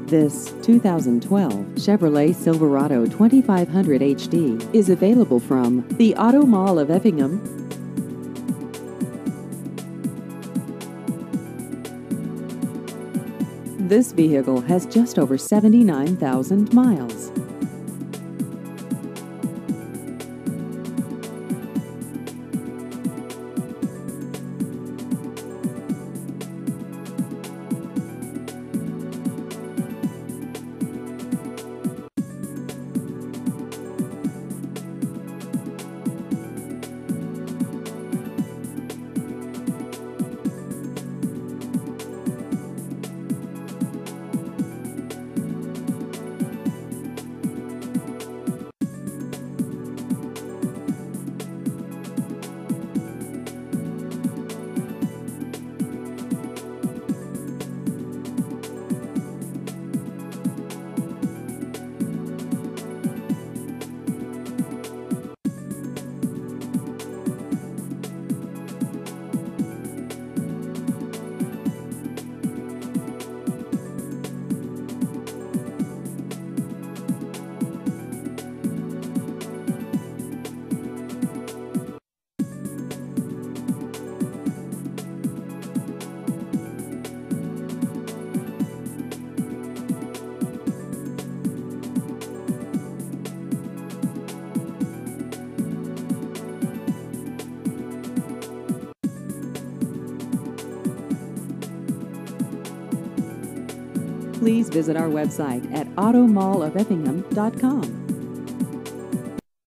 This 2012 Chevrolet Silverado 2500 HD is available from the Auto Mall of Effingham. This vehicle has just over 79,000 miles. Please visit our website at automallofeffingham.com.